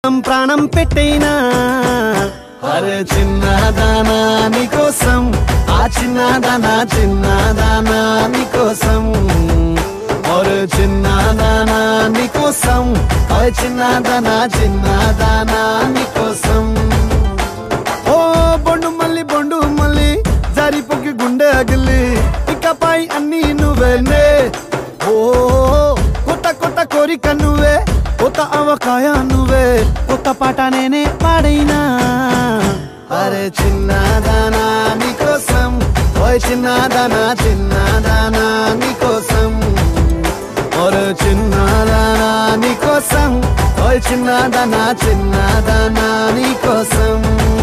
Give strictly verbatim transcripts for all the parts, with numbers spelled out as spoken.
ప్రాణం పెట్టైనా అరే చిన్నదానా నీకోసం ఆ చిన్నదానా చిన్నదానా నీకోసం ఒరే చిన్నదానా నీకోసం ఓ చిన్నదానా చిన్నదానా నీకోసం ఓ బొండు మల్లి బొండు మల్లి జారిపోకి గుండె అగిలి ఇకపై అన్ని నువ్వేనే ఓ కొత్త కొత్త కోరిక నువ్వే కొత్త అవకాయ నువ్వే కొత్త పాట నేనే పాడైనా అరే చిన్నదానా నీకోసం ఓయ్ చిన్నదానా చిన్నదానా నీకోసం ఒరే చిన్నదానా నీకోసం ఓయ్ చిన్నదానా చిన్నదానా నీకోసం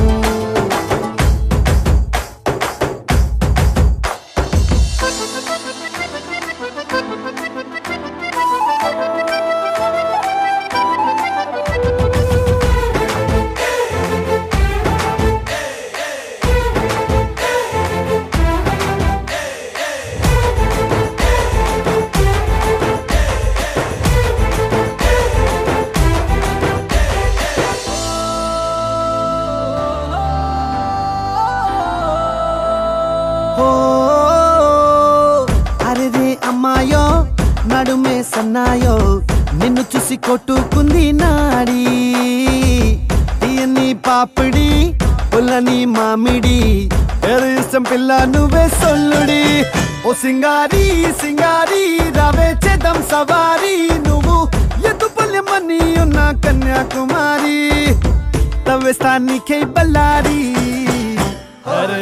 అమ్మాయో నడుమే సన్నాయో నిన్ను చూసి కొట్టుకుంది నాడి తీయని పాపిడి పుల్లని మామిడి ఇష్టం పిల్ల నువ్వే సొల్లుడి ఓ సింగారి సింగారి రావే చేద్దాం సవారి నువ్వు ఎదుపల్లెమని ఉన్న కన్యాకుమారి తవ్వేస్తానికే బల్లారి అరే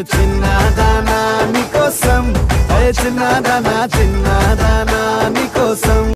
చిన్నదానా నీకోసం చిన్నదానా చిన్నదానా నీకోసం